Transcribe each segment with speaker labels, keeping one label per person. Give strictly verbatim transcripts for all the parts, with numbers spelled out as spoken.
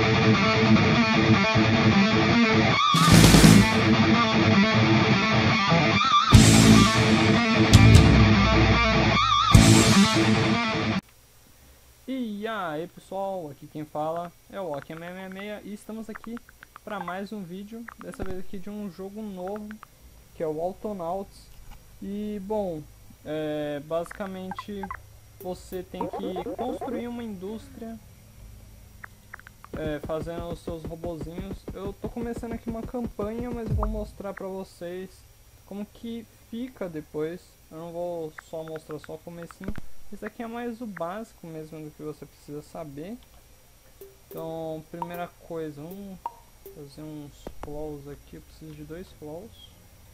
Speaker 1: E aí pessoal, aqui quem fala é o Oki M M seis e estamos aqui para mais um vídeo, dessa vez aqui de um jogo novo, que é o Autonauts. E bom, é, basicamente você tem que construir uma indústria é, fazendo os seus robozinhos. Eu tô começando aqui uma campanha, mas eu vou mostrar para vocês como que fica depois. Eu não vou só mostrar só o comecinho. Esse aqui é mais o básico mesmo do que você precisa saber. Então, primeira coisa, vamos fazer uns flows aqui. Eu preciso de dois flows.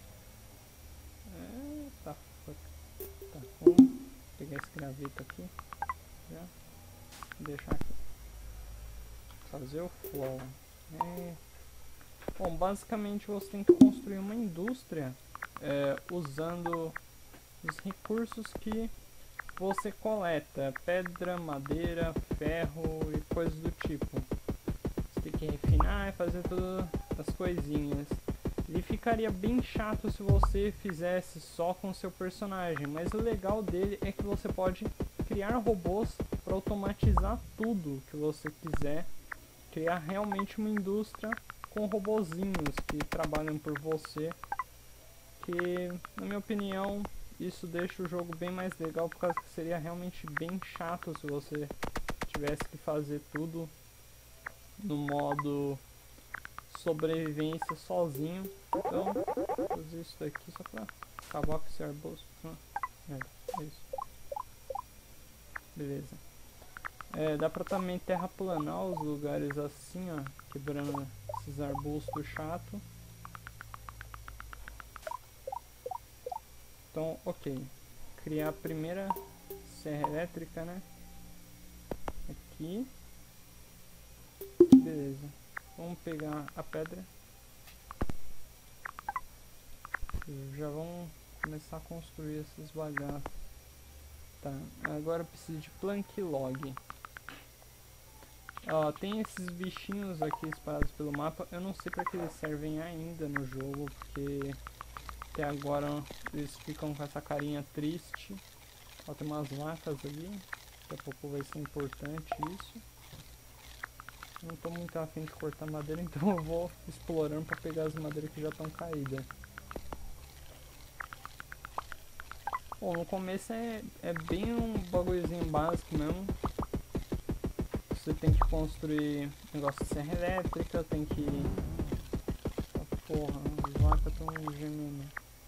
Speaker 1: É, tá, tá, vamos pegar esse graveto aqui. Já deixar aqui. Fazer o flow. É. Bom, basicamente você tem que construir uma indústria é, usando os recursos que você coleta: pedra, madeira, ferro e coisas do tipo. Você tem que refinar e fazer todas as coisinhas. E ficaria bem chato se você fizesse só com o seu personagem, mas o legal dele é que você pode criar robôs para automatizar tudo que você quiser. Criar realmente uma indústria com robozinhos que trabalham por você, que na minha opinião isso deixa o jogo bem mais legal, por causa que seria realmente bem chato se você tivesse que fazer tudo no modo sobrevivência sozinho. Então, vou fazer isso daqui só pra acabar com esse arbusto. É, é isso. Beleza. É, dá pra também terraplanar os lugares assim, ó, quebrando esses arbustos chato. Então, ok. Criar a primeira serra elétrica, né? Aqui. Beleza. Vamos pegar a pedra. E já vamos começar a construir esses bagaços. Tá, agora eu preciso de plank log. Ó, tem esses bichinhos aqui espalhados pelo mapa. Eu não sei para que eles servem ainda no jogo, porque até agora eles ficam com essa carinha triste. Ó, tem umas vacas ali. Daqui a pouco vai ser importante isso. Não tô muito afim de cortar madeira, então eu vou explorando para pegar as madeiras que já estão caídas. Bom, no começo é, é bem um bagulhozinho básico mesmo. Você tem que construir negócio de serra elétrica, tem que... Ah, porra, as vacas estão gemendo.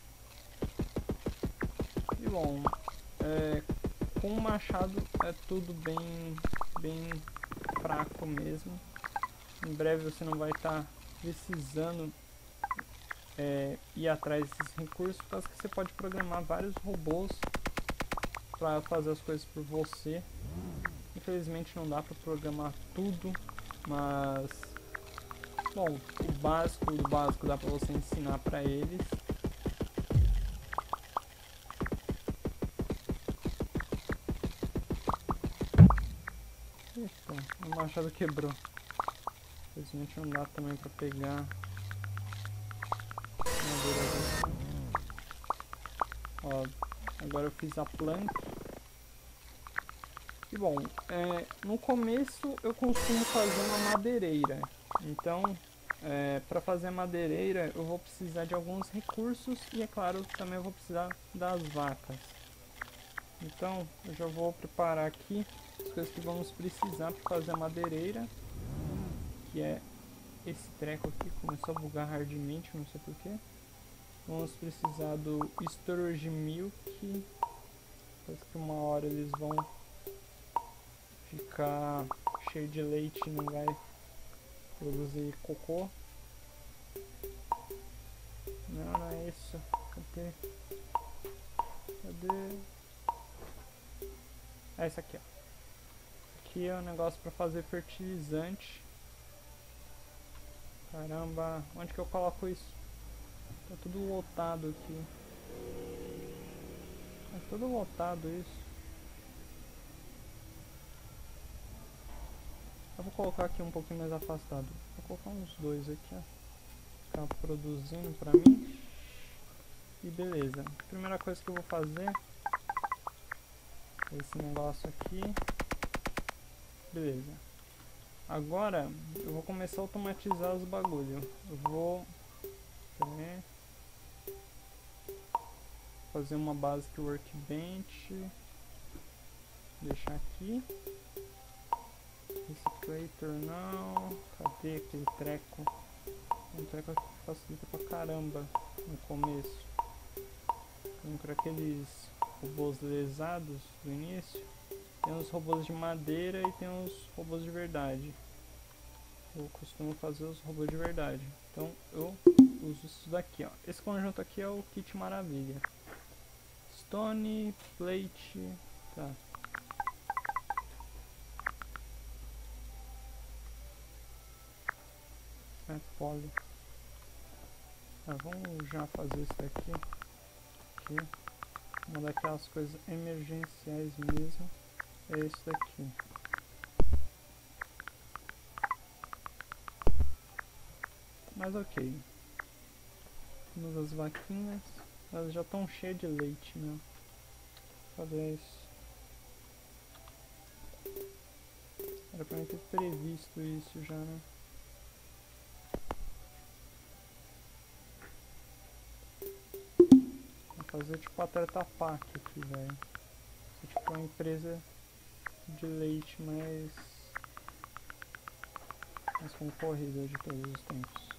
Speaker 1: E bom, é, com o machado é tudo bem, bem fraco mesmo. Em breve você não vai estar tá precisando é, ir atrás desses recursos, por causa que você pode programar vários robôs para fazer as coisas por você. Infelizmente não dá para programar tudo, mas bom, o básico do básico dá para você ensinar para eles. Eita, o machado quebrou. Infelizmente não dá também para pegar madeira. Ó, agora eu fiz a plank. E bom, é, no começo eu costumo fazer uma madeireira. Então, é, para fazer a madeireira eu vou precisar de alguns recursos e, é claro, também eu vou precisar das vacas. Então, eu já vou preparar aqui as coisas que vamos precisar para fazer a madeireira, que é esse treco aqui. Começou a bugar hardmente, não sei porquê. Vamos precisar do storage milk, parece que uma hora eles vão ficar cheio de leite e não vai produzir cocô. Não, não é isso. Cadê? Cadê? É isso aqui, ó. Aqui é um negócio para fazer fertilizante. Caramba, onde que eu coloco isso? Tá tudo lotado aqui. É tudo lotado isso. Eu vou colocar aqui um pouquinho mais afastado. Vou colocar uns dois aqui, ó. Ficar produzindo pra mim. E beleza. Primeira coisa que eu vou fazer é esse negócio aqui. Beleza. Agora eu vou começar a automatizar os bagulho. Eu vou é, fazer uma basic workbench. Deixar aqui. Recyclator não. Cadê aquele treco? Um treco que facilita pra caramba no começo. Para aqueles robôs lesados do início. Tem os robôs de madeira e tem os robôs de verdade. Eu costumo fazer os robôs de verdade. Então eu uso isso daqui, ó. Esse conjunto aqui é o kit maravilha. Stone, plate, tá. É poly. Tá, vamos já fazer isso daqui. Aqui. Uma daquelas coisas emergenciais mesmo. É esse daqui. Mas ok. Temos as vaquinhas. Elas já estão cheias de leite, meu. Cadê isso? Era pra mim ter previsto isso já, né? Vou fazer tipo a Tetra Pak aqui, velho. É tipo uma empresa de leite mais, mais concorrida de todos os tempos.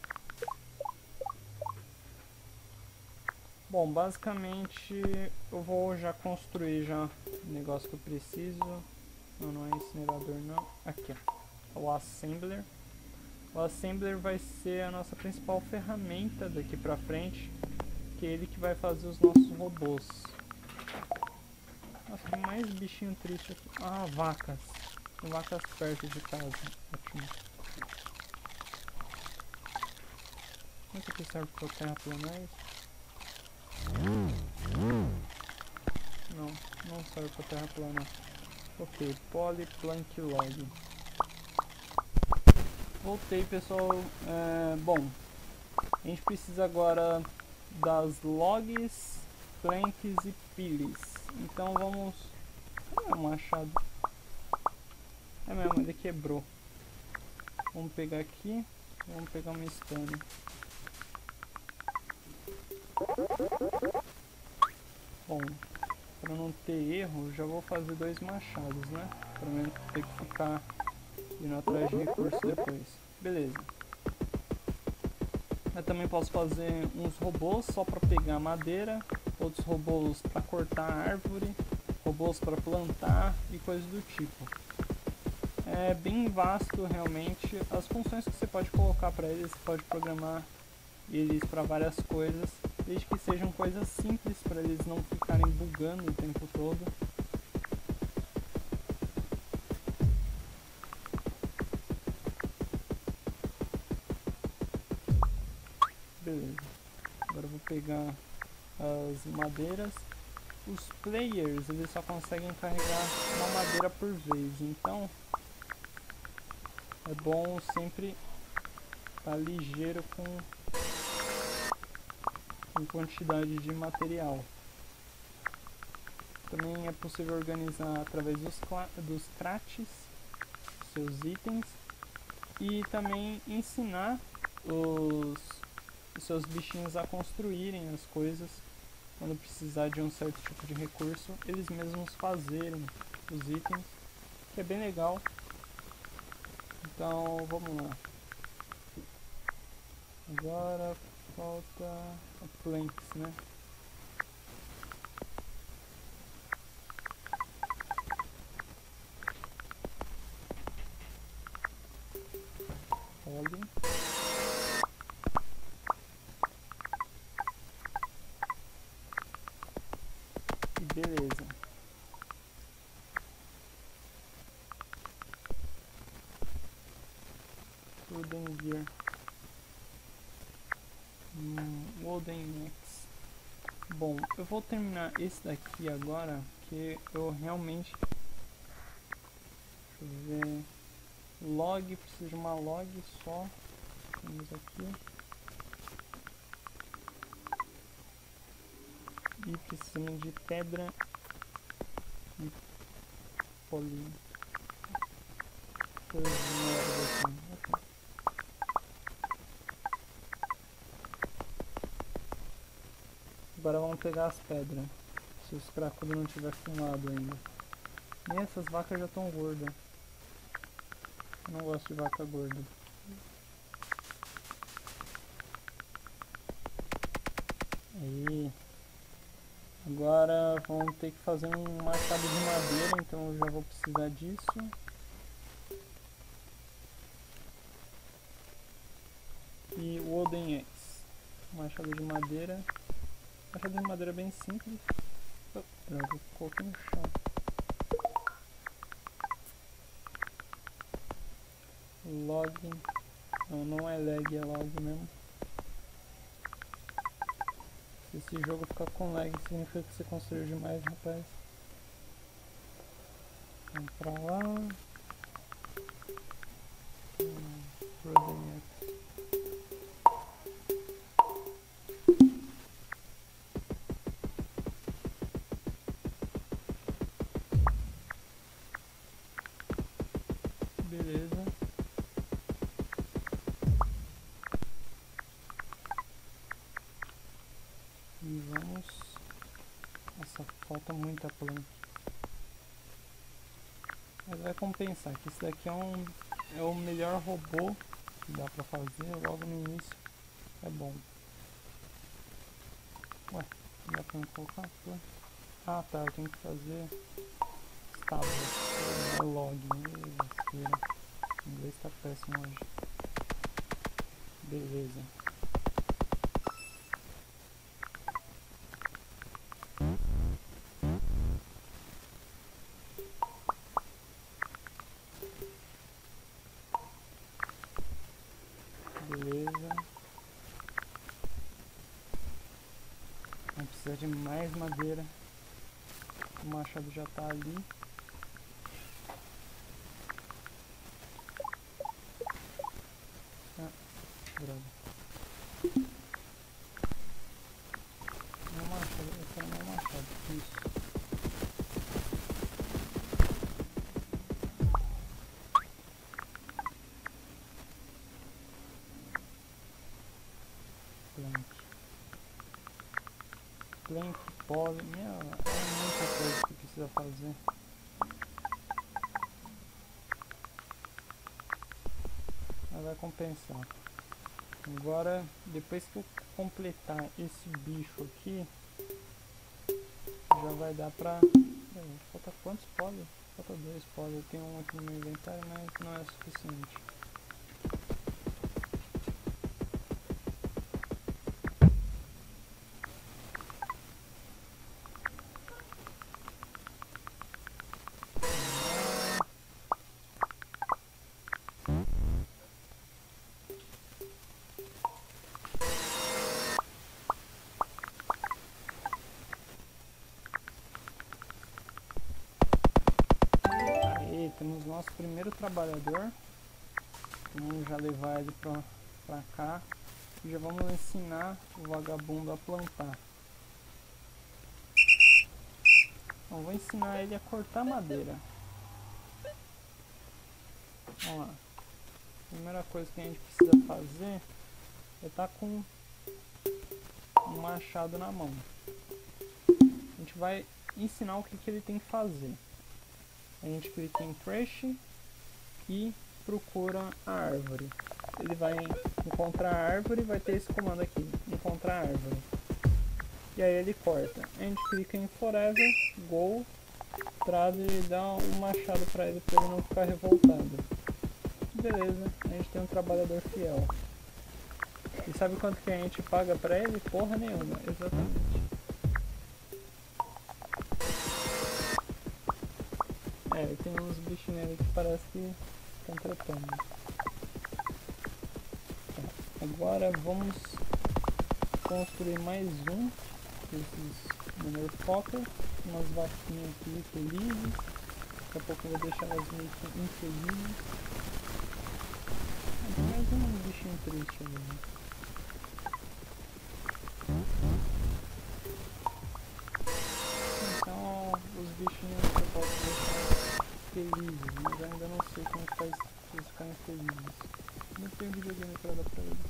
Speaker 1: Bom, basicamente eu vou já construir já o negócio que eu preciso. Não, não é incinerador não. Aqui, ó. O Assembler. O Assembler vai ser a nossa principal ferramenta daqui pra frente. Que é ele que vai fazer os nossos robôs. Nossa, tem mais bichinho triste aqui. Ah, vacas. Tem vacas perto de casa. Ótimo. Como é que aqui serve para terraplanar? Não, não serve para terraplanar. Ok, polyplank log. Voltei, pessoal. É, bom, a gente precisa agora das logs, planks e piles. Então vamos... É um machado. É mesmo, ele quebrou. Vamos pegar aqui. Vamos pegar uma stone. Bom, para não ter erro, já vou fazer dois machados, né? Para não ter que ficar indo atrás de recurso depois. Beleza. Eu também posso fazer uns robôs só para pegar madeira, outros robôs para cortar árvore, robôs para plantar e coisas do tipo. É bem vasto realmente as funções que você pode colocar para eles, você pode programar eles para várias coisas, desde que sejam coisas simples para eles não ficarem bugando o tempo todo. Beleza, agora eu vou pegar as madeiras. Os players, eles só conseguem carregar uma madeira por vez, então é bom sempre estar ligeiro com, com quantidade de material. Também é possível organizar através dos, dos crates seus itens e também ensinar os, os seus bichinhos a construírem as coisas. Quando precisar de um certo tipo de recurso, eles mesmos fazerem os itens, que é bem legal. Então vamos lá. Agora falta a planks, né? Poly. E beleza. Wooden Gear. Hum, Wooden Axe. Bom, eu vou terminar esse daqui agora, que eu realmente... Deixa eu ver... Log, preciso de uma log só. Temos aqui. E precisamos de pedra e polinho. Coisas assim. Okay. Agora vamos pegar as pedras. Se os cracudos não tiver fumado ainda. Nem essas vacas já estão gordas. Eu não gosto de vaca gorda. Aí. Agora vamos ter que fazer um machado de madeira, então eu já vou precisar disso. E wooden axe. Machado de madeira. Machado de madeira bem simples. Oh, droga, eu coloquei no chão. Log. Não, não é lag, é log mesmo. Se esse jogo ficar com lag, significa que você construiu demais, rapaz. Vamos pra lá. Hum, beleza. E vamos... Nossa, falta muita planta. Mas vai compensar, que esse daqui é, um, é o melhor robô que dá pra fazer logo no início. É bom. Ué, não dá pra me colocar planta? Ah tá, eu tenho que fazer... Tábua, é log, lasqueira. O inglês tá péssimo hoje. Beleza. Beleza. Vamos precisar de mais madeira. O machado já tá ali. Ah, droga. Meu machado, eu quero meu machado. Isso. Plank. Plank, pole. Meu, é muita coisa que precisa fazer. Mas vai compensar. Agora, depois que eu completar esse bicho aqui, já vai dar pra... Falta quantos poles? Falta dois poles. Eu tenho um aqui no meu inventário, mas não é suficiente. Temos nosso primeiro trabalhador. Vamos já levar ele pra, pra cá. E já vamos ensinar o vagabundo a plantar. Então, vou ensinar ele a cortar madeira. Vamos lá. A primeira coisa que a gente precisa fazer é estar com um machado na mão. A gente vai ensinar o que, que ele tem que fazer. A gente clica em Trash e procura a árvore. Ele vai encontrar a árvore e vai ter esse comando aqui, encontrar a árvore. E aí ele corta. A gente clica em Forever, Go, traz e dá um machado para ele, para ele não ficar revoltado. Beleza, a gente tem um trabalhador fiel. E sabe quanto que a gente paga para ele? Porra nenhuma, exatamente. É, tem uns bichinhos ali que parece que estão tretando. Tá. Agora vamos construir mais um desses motherfucker, umas vaquinhas aqui felizes. Daqui a pouco eu vou deixar elas meio que infelizes. triste ali, né? Então, os bichinhos que eu posso deixar felizes, mas eu ainda não sei como faz eles ficarem felizes. Não tenho videogame pra dar pra eles.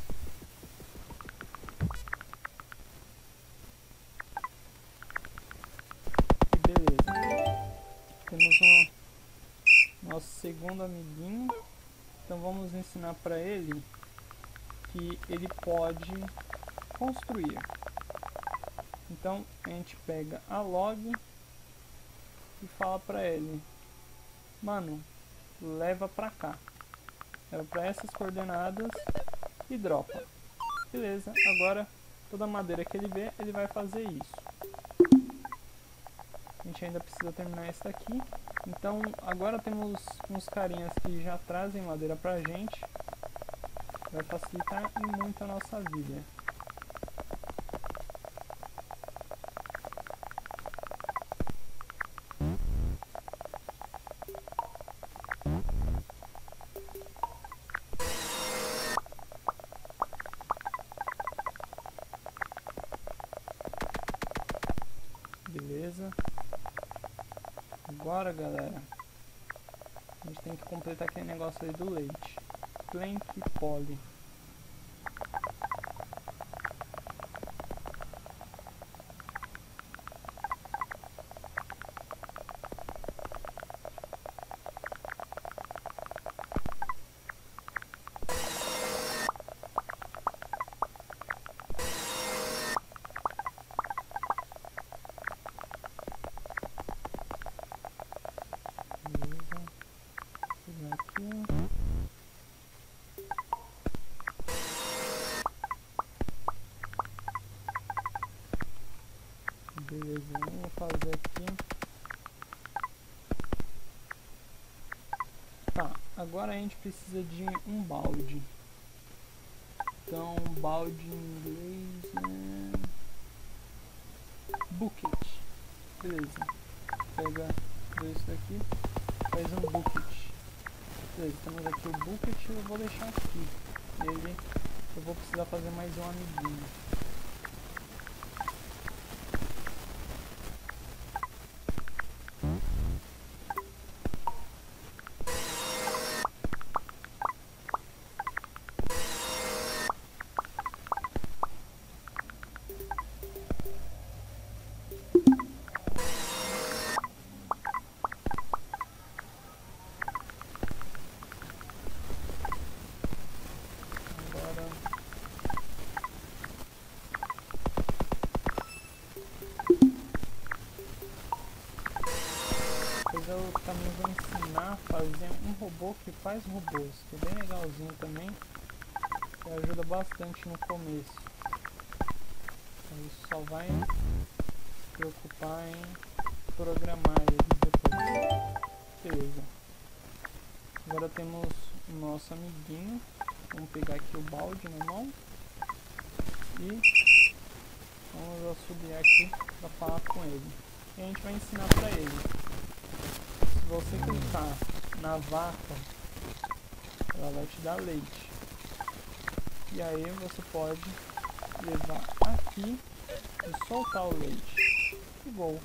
Speaker 1: E beleza. Temos um nosso segundo amiguinho. Então vamos ensinar pra ele que ele pode construir. Então a gente pega a log e fala pra ele: mano, leva pra cá, leva pra essas coordenadas e dropa. Beleza, agora toda madeira que ele vê, ele vai fazer isso. A gente ainda precisa terminar esse daqui. Então agora temos uns carinhas que já trazem madeira pra gente. Vai facilitar muito a nossa vida. Beleza. Agora, galera, a gente tem que completar aquele negócio aí do leite. Plank Poly. Beleza, vamos fazer aqui. Tá, agora a gente precisa de um balde. Então, balde em inglês é bucket. Beleza, pega isso daqui, faz um bucket. Beleza, temos aqui o bucket, eu vou deixar aqui. E aí eu vou precisar fazer mais um amiguinho. Eu também vou ensinar a fazer um robô que faz robôs, que é bem legalzinho também, que ajuda bastante no começo. Ele só vai se preocupar em programar eles depois. Beleza. Agora temos o nosso amiguinho. Vamos pegar aqui o balde na mão e vamos assobiar aqui para falar com ele. E a gente vai ensinar para ele. Se você clicar na vaca, ela vai te dar leite. E aí você pode levar aqui e soltar o leite. E bom.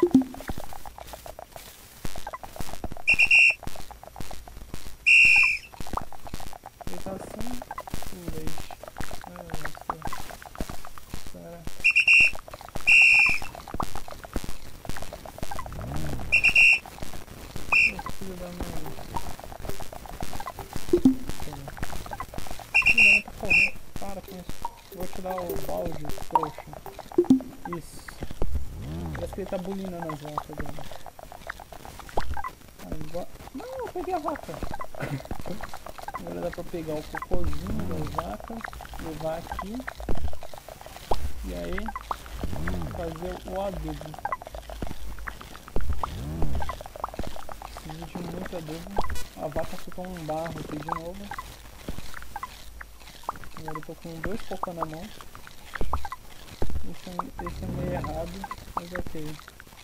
Speaker 1: Ele tá assim o leite. Nossa. Espera. Filho da mãe. Filho, tá correndo. Para com isso. Eu vou tirar o balde, trouxa. Isso. Parece que ele tá bulinando as vacas dele. Agora... Não, eu peguei a vaca. Agora dá pra pegar o cocôzinho das vacas, levar aqui. E aí, fazer o adubo. De muito adubo. A vaca ficou um barro aqui de novo. Agora eu tô com dois cocô na mão. Isso é meio errado, mas ok.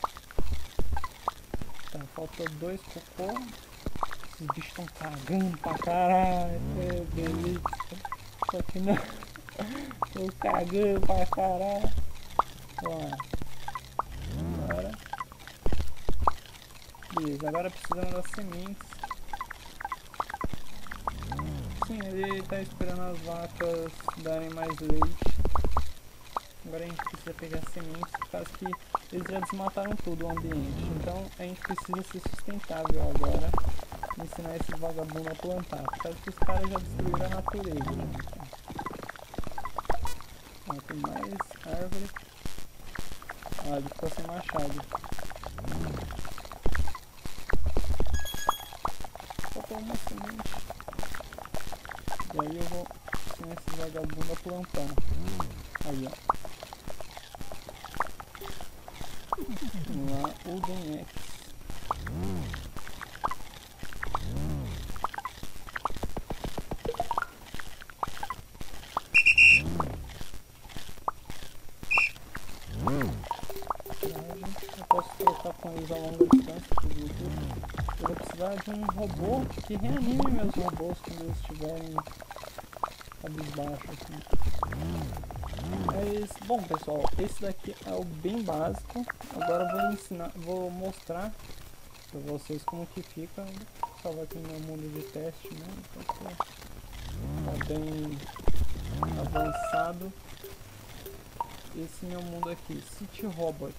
Speaker 1: Tá, falta dois cocô. Esses bichos estão cagando pra caralho. É delícia. Só que não. Tô cagando pra caralho. Vamos lá. Agora. Beleza, agora precisamos das sementes. Sim, ele tá esperando as vacas darem mais leite. Agora a gente precisa pegar sementes, por causa que eles já desmataram todo o ambiente. Então a gente precisa ser sustentável agora. Ensinar esses vagabundos a plantar, por causa que os caras já destruíram a natureza. Né? Ó, tem mais árvore. Ah, ele ficou sem machado. Faltou uma semente. E aí eu vou ensinar esses vagabundos a plantar. Aí, ó. Vamos lá, Uden X. Eu posso trocar com eles a longa distância, inclusive. Eu vou precisar de um robô que reanime meus robôs quando eles estiverem cabisbaixo assim. Mas, bom pessoal, esse daqui é o bem básico. Agora eu vou ensinar, vou mostrar pra vocês como que fica. Só vai aqui no meu mundo de teste, né? Então, tá bem avançado. Esse meu mundo aqui, City Robot.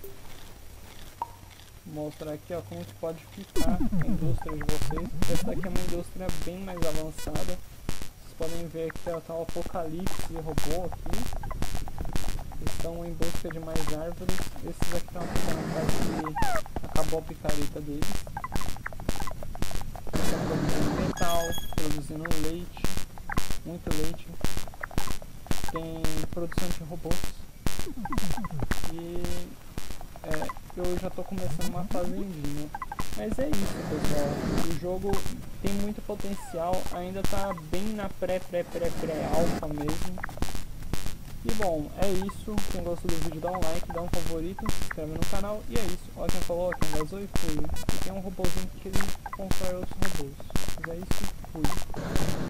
Speaker 1: Vou mostrar aqui, ó, como que pode ficar a indústria de vocês. Essa daqui é uma indústria bem mais avançada. Vocês podem ver que tá o apocalipse robô aqui. Eles estão em busca de mais árvores. Esses aqui estão ficando quase que acabou a picareta deles. Estão produzindo metal, produzindo leite, muito leite. Tem produção de robôs. E é, eu já estou começando uma fazendinha. Mas é isso, pessoal. O jogo tem muito potencial. Ainda está bem na pré-pré-pré-pré-alfa mesmo. E bom, é isso. Quem gostou do vídeo dá um like, dá um favorito, se inscreve no canal. E é isso. Ó quem falou, ó quem vazou e fui. E tem um robôzinho que ele constrói outros robôs. Mas é isso, fui.